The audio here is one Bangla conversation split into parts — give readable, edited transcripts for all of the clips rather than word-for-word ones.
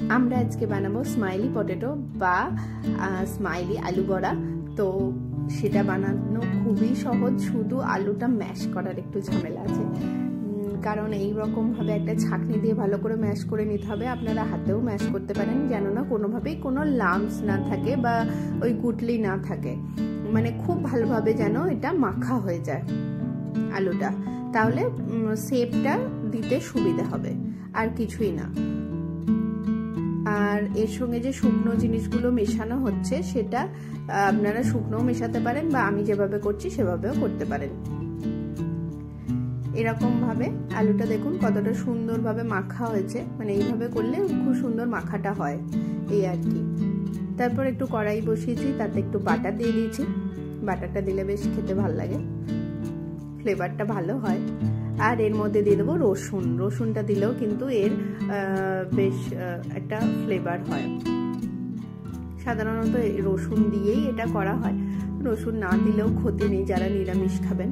আমরা আজকে বানাবো স্মাইলি পটেটো বা স্মাইলি আলু বড়া। তো সেটা বানানো খুবই সহজ, শুধু আলুটা ম্যাশ করার একটু ঝামেলা আছে। কারণ এই রকম ভাবে একটা ছাঁকনি দিয়ে ভালো করে ম্যাশ করে নিতে হবে। আপনারা হাতেও ম্যাশ করতে পারেন, যেন না কোনোভাবেই কোনো লাম্পস না থাকে বা ওই গুটলি না থাকে, মানে খুব ভালোভাবে যেন এটা মাখা হয়ে যায় আলুটা, তাহলে শেপটা দিতে সুবিধা হবে, আর কিছুই না। আর এর সঙ্গে যে শুকনো জিনিসগুলো মেশানো হচ্ছে সেটা আপনারা শুকনোও মেশাতে পারেন বা আমি যেভাবে করছি সেভাবেও করতে পারেন। এরকম ভাবে আলুটা দেখুন কতটা সুন্দরভাবে মাখা হয়েছে, মানে এইভাবে করলে খুব সুন্দর মাখাটা হয়, এই আর কি। তারপর একটু কড়াই বসিয়েছি, তাতে একটু বাটার দিয়ে দিয়েছি। বাটারটা দিলে বেশ খেতে ভালো লাগে, ফ্লেভারটা ভালো হয়। আর এর মধ্যে দিয়ে দেবো রসুন। রসুনটা দিলেও কিন্তু এর বেশ একটা ফ্লেভার হয়। সাধারণত রসুন দিয়েই এটা করা হয়, রসুন না দিলেও ক্ষতি নেই যারা নিরামিষ খাবেন।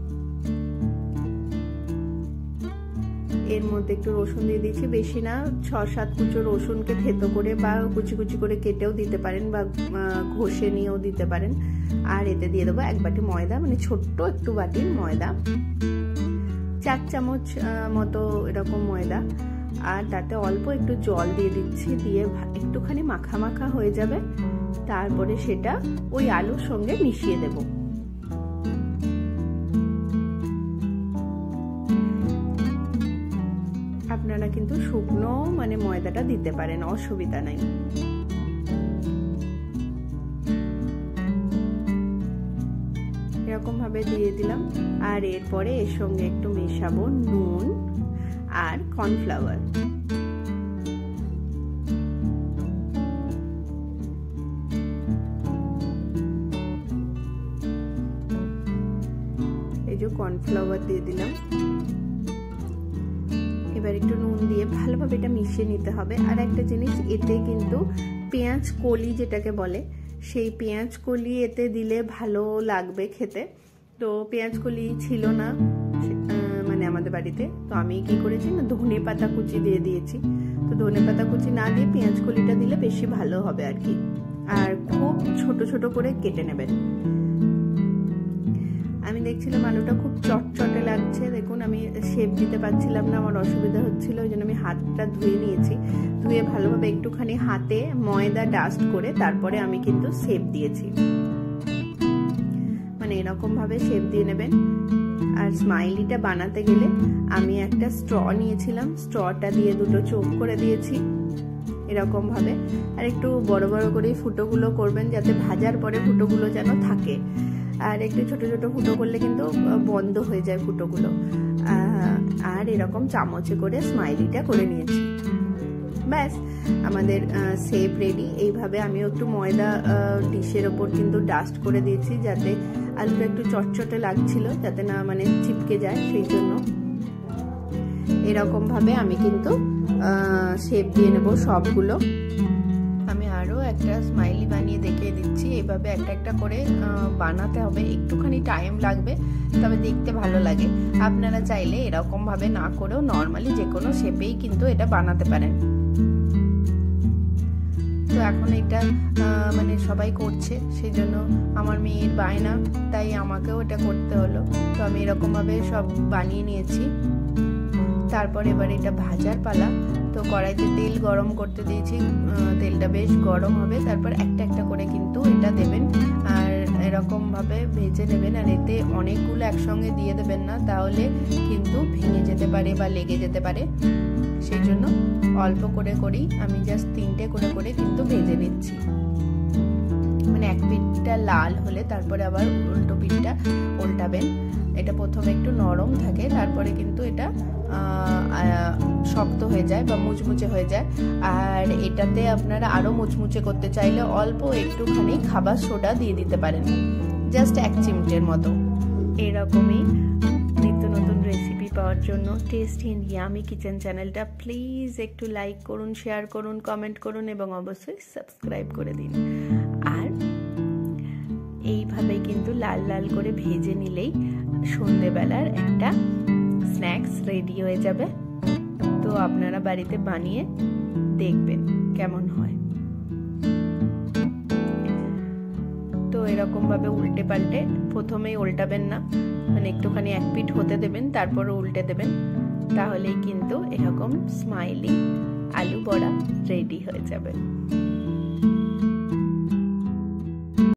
এর মধ্যে একটু রসুন দিয়ে দিচ্ছি, বেশি না, 6-7 কুচো রসুনকে থেতো করে বা কুচি কুচি করে কেটেও দিতে পারেন বা ঘষে নিয়েও দিতে পারেন। আর এতে দিয়ে দেবো 1 বাটি ময়দা, মানে ছোট্ট একটু বাটির ময়দা, 4 চামচ মতো এরকম ময়দা। আর তাতে অল্প একটু জল দিয়ে দিচ্ছি, দিয়ে একটুখানি মাখা মাখা হয়ে যাবে। তারপরে সেটা ওই আলুর সঙ্গে মিশিয়ে দেব। আপনারা কিন্তু শুকনো মানে ময়দাটা দিতে পারেন, অসুবিধা নাই। এরকম ভাবে দিয়ে দিলাম। আর এরপরে এর সঙ্গে একটু মেশাবো নুন আর কর্নফ্লাওয়ার। এই যে কর্নফ্লাওয়ার দিয়ে দিলাম। এবার একটু নুন দিয়ে ভালোভাবে এটা মিশিয়ে নিতে হবে। আর একটা জিনিস, এতে কিন্তু পেঁয়াজ কলি যেটাকে বলে, সেই পেঁয়াজ কলি এতে দিলে ভালো লাগবে খেতে। তো পেঁয়াজ কলি ছিল না মানে আমাদের বাড়িতে, তো আমি কি করেছি না, ধনে পাতা কুচি দিয়ে দিয়েছি। তো ধনে পাতা কুচি না দিয়ে পেঁয়াজ কলিটা দিলে বেশি ভালো হবে আর কি। আর খুব ছোট ছোট করে কেটে নেবেন। আমি দেখছিলাম আলুটা খুব চটচটে লাগছে, দেখুন আমি শেপ দিতে পারছিলাম না, আমার অসুবিধা হচ্ছিল, ওই জন্য আমি হাতটা ধুয়ে নিয়েছি। ধুয়ে ভালোভাবে একটুখানি হাতে ময়দা ডাস্ট করে তারপরে আমি কিন্তু শেপ দিয়েছি। মানে এরকম ভাবে শেপ দিয়ে নেবেন। আর স্মাইলিটা বানাতে গেলে আমি একটা স্ট্র নিয়েছিলাম, স্ট্রটা দিয়ে দুটো চোখ করে দিয়েছি এরকম ভাবে। আর একটু বড় বড় করে ফুটোগুলো করবেন, যাতে ভাজার পরে ফুটোগুলো যেন থাকে। আর একটু ছোট ছোট ফুটো করলে কিন্তু বন্ধ হয়ে যায় ফুটোগুলো। আর এরকম চামচে করে স্মাইলিটা করে নিয়েছি। ব্যাস আমাদের শেপ রেডি। এইভাবে আমিও একটু ময়দা ডিশের ওপর কিন্তু ডাস্ট করে দিয়েছি, যাতে আলুটা একটু চটচটে লাগছিল, যাতে না মানে চিপকে যায়, সেই জন্য। এরকম ভাবে আমি কিন্তু শেপ দিয়ে নেব সবগুলো। আমি আরও একটা স্মাইলি বানিয়ে দেখিয়ে দিচ্ছি। এইভাবে একটা একটা করে বানাতে হবে, একটুখানি টাইম লাগবে, তবে দেখতে ভালো লাগে। আপনারা চাইলে এরকম ভাবে না করেও নর্মালি যে কোনো শেপেই কিন্তু এটা বানাতে পারেন। তো এখন এটা মানে সবাই করছে, সেই জন্য আমার মেয়ের বায়না, তাই আমাকেও এটা করতে হলো। তো আমি এরকম ভাবে সব বানিয়ে নিয়েছি। তারপর এবার এটা ভাজার পালা। তো কড়াইতে তেল গরম করতে দিয়েছি, তেলটা বেশ গরম হবে। তারপর একটা একটা করে কিন্তু এটা দেবেন, আর এরকম ভাবে ভেজে নেবেন। আর এতে অনেকগুলো একসঙ্গে দিয়ে দেবেন না, তাহলে কিন্তু ভেঙে যেতে পারে বা লেগে যেতে পারে। সেই জন্য অল্প করে করেই আমি জাস্ট 3টে করে করে কিন্তু ভেজে নিচ্ছি। মানে এক পিঠটা লাল হলে তারপরে আবার উল্টো পিঠটা উল্টাবেন। এটা প্রথমে একটু নরম থাকে, তারপরে কিন্তু এটা শক্ত হয়ে যায় বা মুচমুচে হয়ে যায়। আর এটাতে আপনারা আরো মুচমুচে করতে চাইলে অল্প একটুখানি খাবার সোডা দিয়ে দিতে পারেন, জাস্ট 1 চিমটের মতো। এরকমই নিত্য নতুন রেসিপি পাওয়ার জন্য টেস্টি এন্ড ইয়ামি কিচেন চ্যানেলটা প্লিজ একটু লাইক করুন, শেয়ার করুন, কমেন্ট করুন এবং অবশ্যই সাবস্ক্রাইব করে দিন। আর এইভাবে কিন্তু লাল লাল করে ভেজে নিলেই সন্ধ্যেবেলার একটা স্ন্যাক্স রেডি হয়ে যাবে। তো আপনারা বাড়িতে বানিয়ে দেখবেন। কেমন হয়। তো এরকম ভাবে উল্টে পাল্টে, প্রথমেই উল্টাবেন না, মানে একটুখানি এক পিঠ হতে দেবেন, তারপর উল্টে দেবেন, তাহলেই কিন্তু এরকম স্মাইলি আলু বড়া রেডি হয়ে যাবে।